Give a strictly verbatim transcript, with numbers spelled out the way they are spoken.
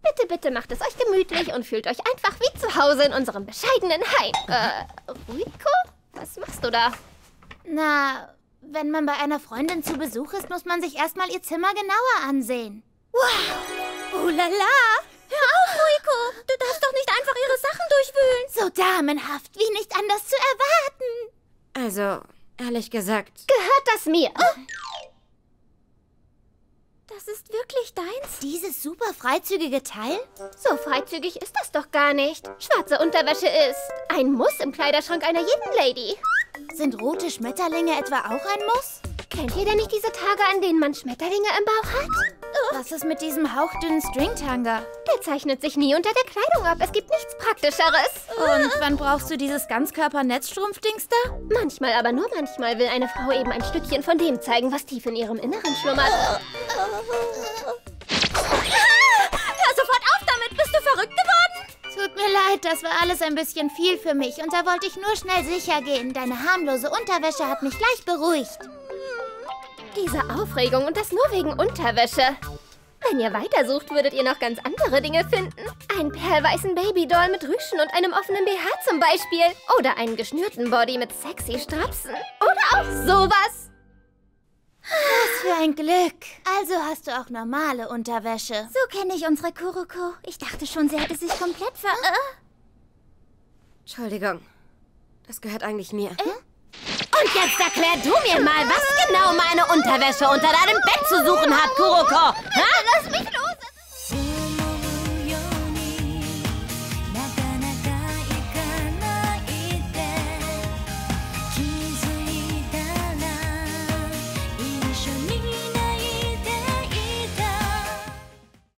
Bitte, bitte macht es euch gemütlich und fühlt euch einfach wie zu Hause in unserem bescheidenen Heim. Äh, Ruiko? Was machst du da? Na, wenn man bei einer Freundin zu Besuch ist, muss man sich erstmal ihr Zimmer genauer ansehen. Wow! Oh la la! Hör auf, Ruiko! Du darfst doch nicht einfach ihre Sachen durchwühlen. So damenhaft, wie nicht anders zu erwarten. Also, ehrlich gesagt... Gehört das mir? Oh. Das ist wirklich deins? Dieses super freizügige Teil? So freizügig ist das doch gar nicht. Schwarze Unterwäsche ist ein Muss im Kleiderschrank einer jeden Lady. Sind rote Schmetterlinge etwa auch ein Muss? Kennt ihr denn nicht diese Tage, an denen man Schmetterlinge im Bauch hat? Was ist mit diesem hauchdünnen Stringtanga? Der zeichnet sich nie unter der Kleidung ab. Es gibt nichts Praktischeres. Und wann brauchst du dieses Ganzkörper-Netzstrumpfdings da? Manchmal, aber nur manchmal will eine Frau eben ein Stückchen von dem zeigen, was tief in ihrem Inneren schlummert. Hör sofort auf damit! Bist du verrückt geworden? Tut mir leid, das war alles ein bisschen viel für mich. Und da wollte ich nur schnell sicher gehen. Deine harmlose Unterwäsche hat mich gleich beruhigt. Diese Aufregung und das nur wegen Unterwäsche. Wenn ihr weitersucht, würdet ihr noch ganz andere Dinge finden. Einen perlweißen Babydoll mit Rüschen und einem offenen B H zum Beispiel. Oder einen geschnürten Body mit sexy Strapsen. Oder auch sowas. Was für ein Glück. Also hast du auch normale Unterwäsche. So kenne ich unsere Kuroko. Ich dachte schon, sie hätte sich komplett ver... Entschuldigung. Das gehört eigentlich mir. Äh? Und jetzt erklär du mir mal, was genau meine Unterwäsche unter deinem Bett zu suchen hat, Kuroko. Ha?